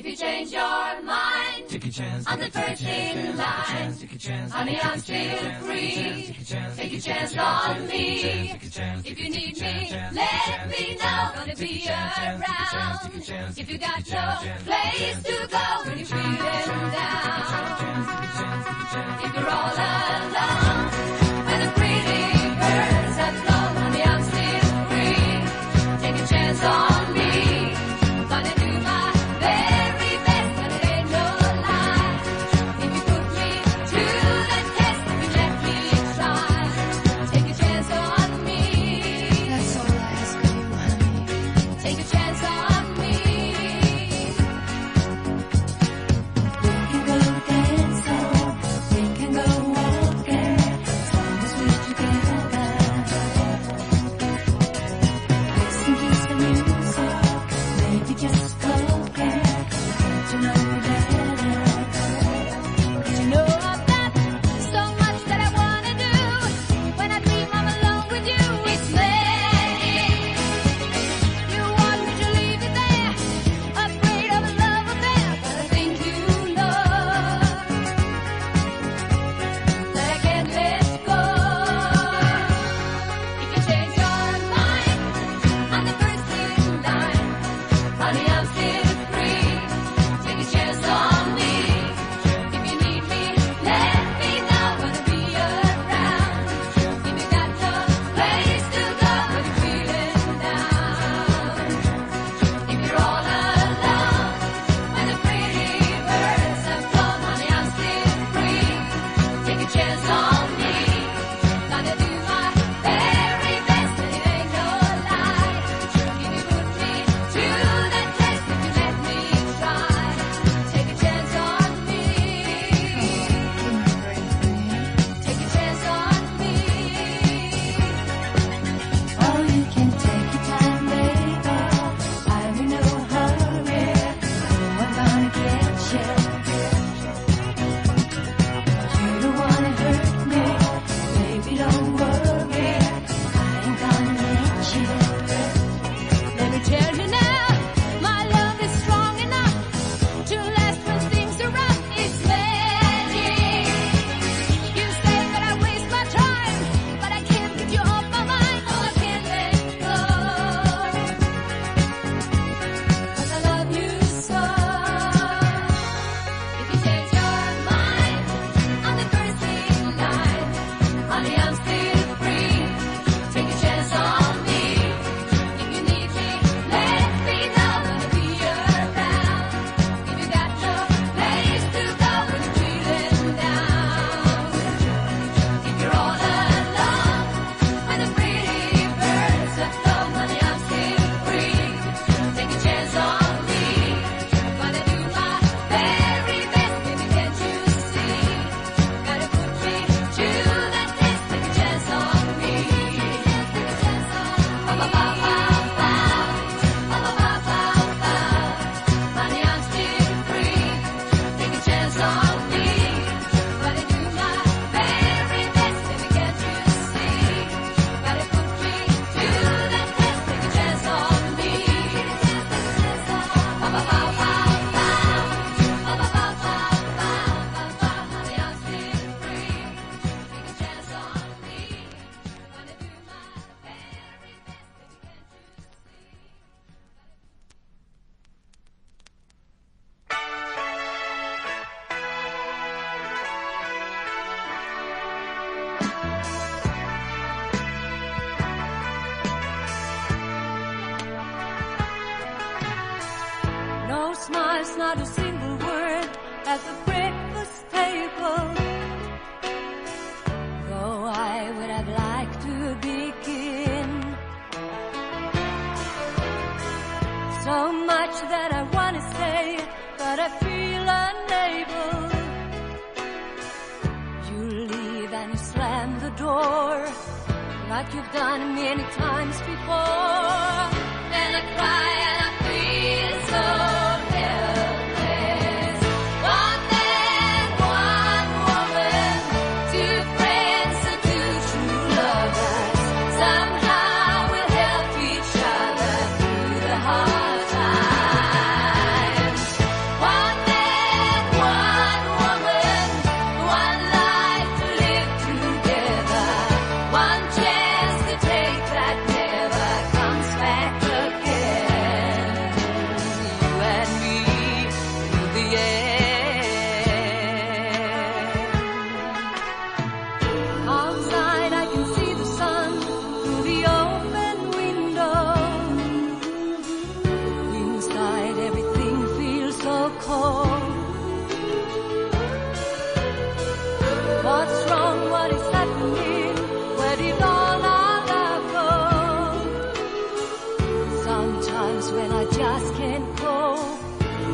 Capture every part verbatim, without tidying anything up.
If you change your mind, take a chance. I'm the first in line. Honey, I'm still free. Take a chance on me. If you need me, let me know. Gonna be around. If you got no place to go when you're feeling down. If you're all alone, when the pretty birds have flown, honey, I'm still free. Take a chance on me. Gonna do my very best, but it ain't no lie. If you put me to the test, if you let me try, take a chance on me. That's all I ask of you, honey. Take a chance on me. We can go dancing, we can go walking, as long as we're together. Listen to the music, maybe just talking, get to know you better. 'Cause you know I've got so much that I wanna do. When I dream I'm alone with you, it's magic. You want me to leave you there, afraid of a love affair, but I think you know that I can't let go. If you change your mind, I'm the first in line. Honey, I'm still free. Take a chance on me. If you need me, let me know. Gonna be around. If you got no place to go when you're feeling down. If you're all alone, when the pretty birds have flown, honey, I'm still free. Take a chance on me. Gonna do my very best, but it ain't no lie. If you put me to the test, if you let me try, take a chance on me. Take a chance on me. Oh, you can take your time, baby. I'm in no hurry. Oh, I'm gonna get you. You don't wanna hurt me, baby, don't worry. I ain't gonna let you. Let me tell you now, my love is strong enough to last when things are rough. It's magic. You say that I waste my time, but I can't get you off my mind. Oh, I can't let go. 'Cause I love you so. If you change your mind, I'm the first in line. Honey, I'm still free. Take a chance on me. If you need me, let me know. Gonna be around. If you got no place to go when you're feeling down. If you're all alone, when the pretty birds have flown, honey, I'm still free. Take a chance on me. Gonna do my very best, baby, can't you see? Gotta put me to the test. Take a chance on me. Ba ba ba ba ba. Ba ba ba ba ba. Honey, I'm still free. Take a chance on me. Gonna do my very best, baby, can't you see? Gotta put me to the test. Take a chance on me. Ba ba ba ba ba. Ba ba ba ba ba. Honey, I'm still free. Take a chance on me. Gonna do my very best, baby, can't you No smiles, not a single word at the breakfast table. Though I would have liked to begin. So much that I want to say, but I feel unable. You leave and you slam the door, like you've done many times before. Then I cry and I feel so helpless. One man, one woman, two friends and two true lovers. Somehow we'll help each other through the hard times.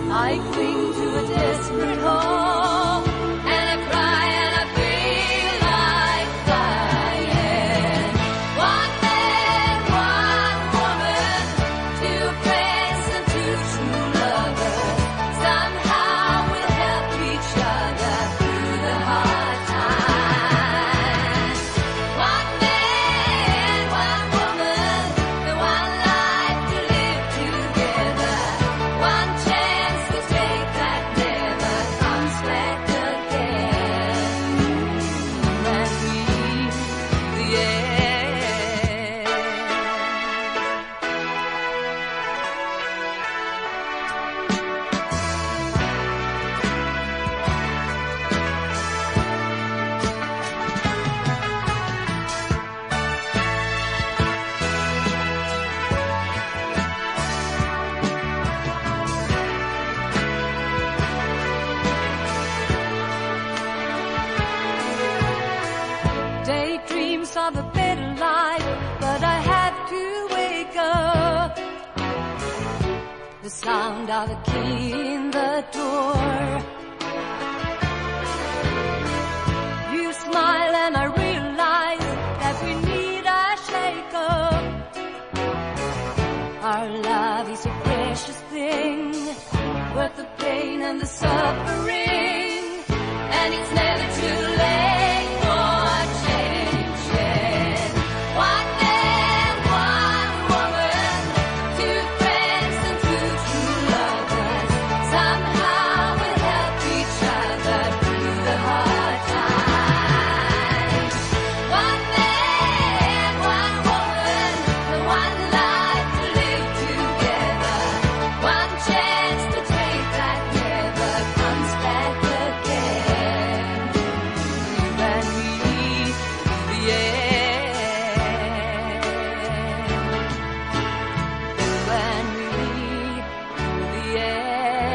I cling to a desperate hope, and I cry and I feel like dying. One man, one woman, two friends and two true lovers, somehow we'll help each other through the hard times. One man, one woman, and one life to live together, one chance to take that never comes back again. And we, yeah. Daydreams of a better life, but I have to wake up. The sound of a key in the door. You smile and I realize that we need a shake-up. Our love is a precious thing, worth the pain and the suffering, and it's never too late for changing. One man, one woman, two friends and two true lovers, somehow we'll help each other through the hard times. One man, one woman, one life to live together, one chance to take that never comes back again. You and me, yeah. You and me, yeah.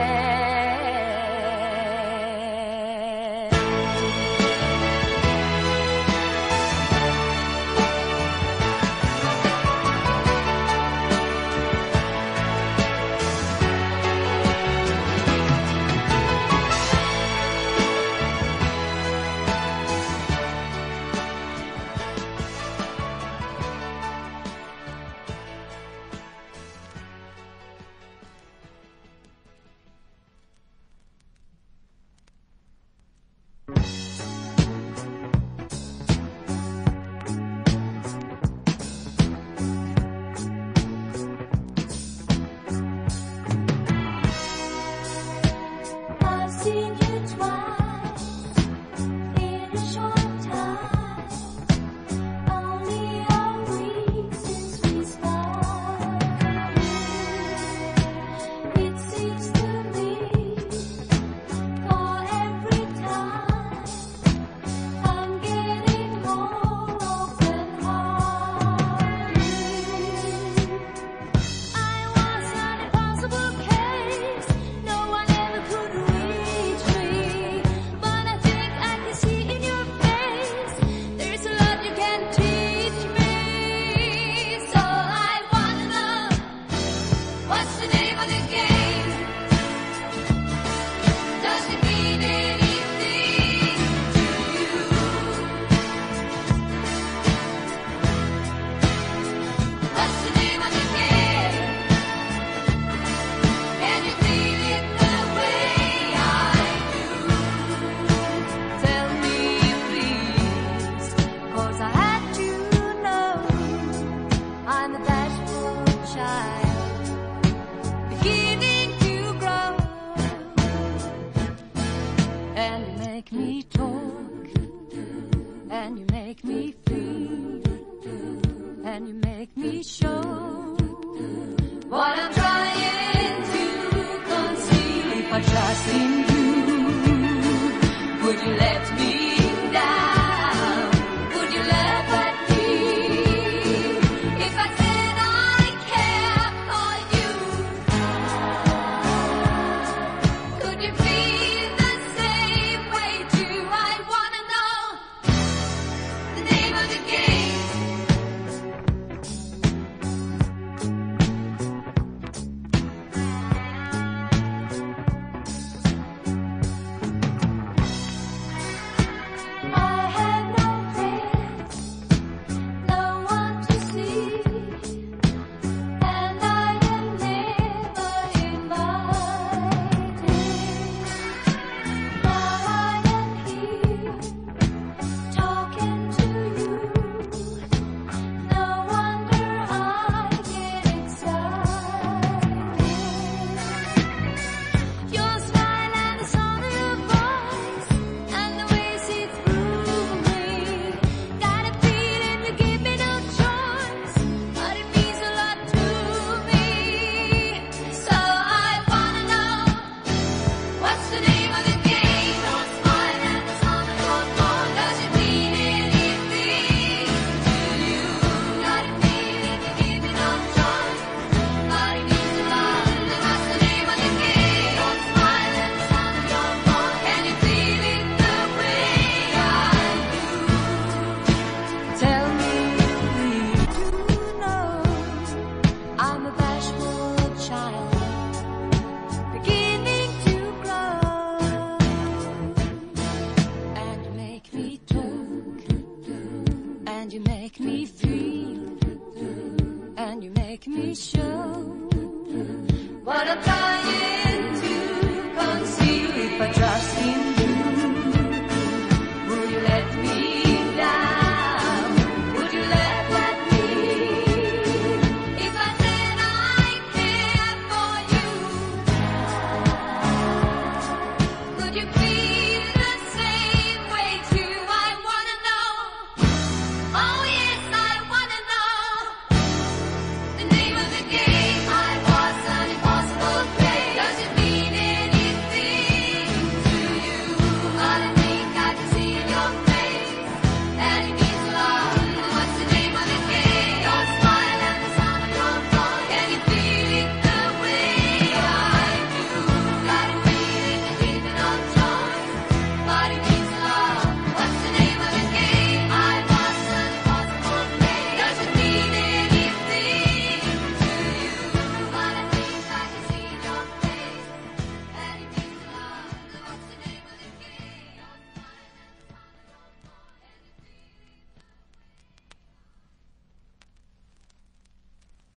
I've seen you twice in a short time, only a week since we started. It seems to me for every time I'm getting more open-hearted. I was an impossible case, no one ever could reach me, but I think I can see in your face there's a lot you can teach me. So I wanna know, what's the name of the game? Does it mean anything to you? What's the name of the game? Can you feel it the way I do? Tell me please, 'cause I had to know I'm a bashful child, beginning to grow, and you make me talk, and you make me feel, and you make me show what I'm trying to conceal. If I trust in you, would you let me down? Would you laugh at me if I said I care for you? Could you feel the same way too? I wanna know the name of the game. and you make me show what I'm trying